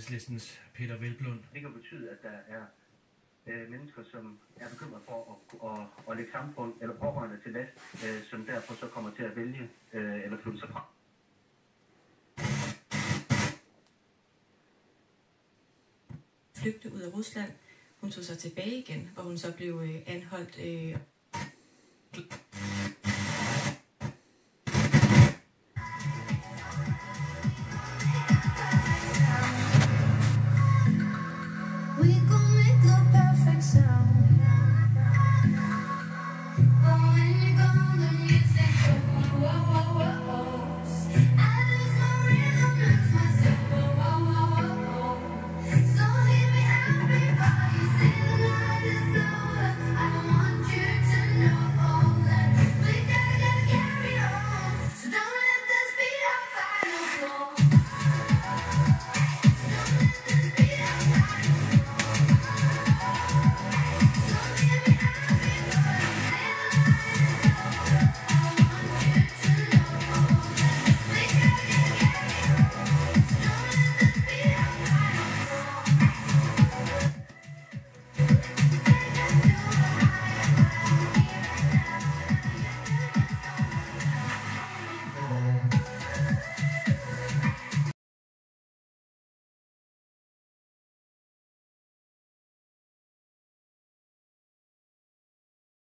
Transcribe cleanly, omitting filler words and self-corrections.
Enhedslistens Peter Hvelplund. Det kan betyde, at der er mennesker, som er bekymret for at lægge samfund eller pårørende til last, som derfor så kommer til at vælge eller flytte sig fra. Flygte ud af Rusland. Hun tog sig tilbage igen, hvor hun så blev anholdt